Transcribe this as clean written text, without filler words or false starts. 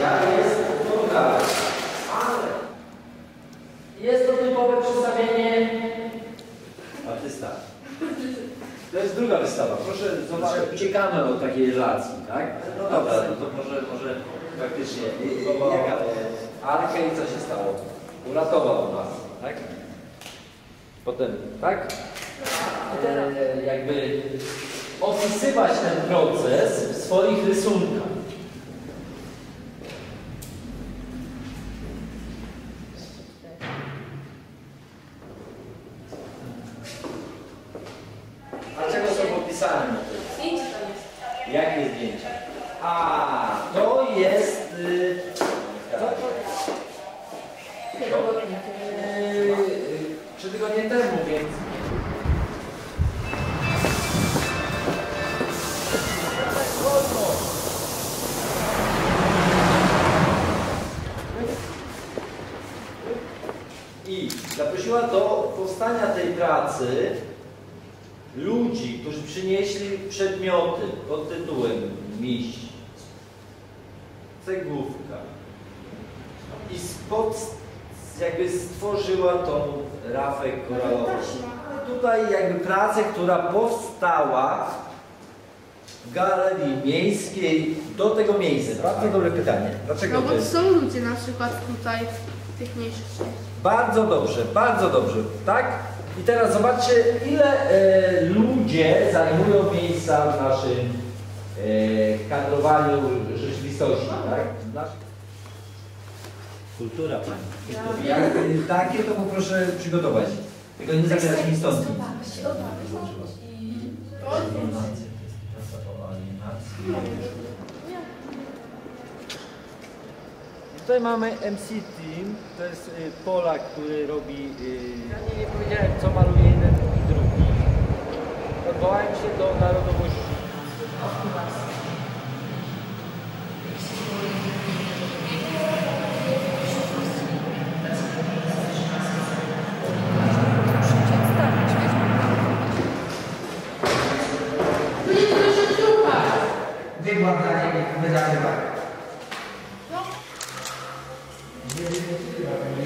jest druga. Ale jest to typowe przedstawienie artysta. To jest druga wystawa. Proszę zobaczyć. Uciekamy od takiej relacji, tak? No dobra, no to może faktycznie. Arkę i co się stało? Uratował nas, tak? Potem, tak? Jakby opisywać ten proces w swoich rysunkach. Dlaczego są opisane? Zdjęcie to jest. Jakie zdjęcie? A, to jest... Trzy tygodnie temu, więc... I zaprosiła do powstania tej pracy ludzi, którzy przynieśli przedmioty pod tytułem miś, cegłówka i jakby stworzyła tą rafę koralową. Tutaj jakby pracę, która powstała w galerii miejskiej do tego miejsca. Bardzo dobre pytanie. Dlaczego? No bo są ludzie na przykład tutaj w tych mniejszych. Bardzo dobrze, tak? I teraz zobaczcie, ile ludzie zajmują miejsca w naszym kadrowaniu rzeczywistości, tak? Kultura, pani. Jak takie, to poproszę przygotować. Tylko nie zabierać mi stąd. Tutaj mamy MC Team, to jest Polak, który robi... Ja nie powiedziałem, co maluje jeden i drugi. Odwołałem się do narodowości. Wydanie.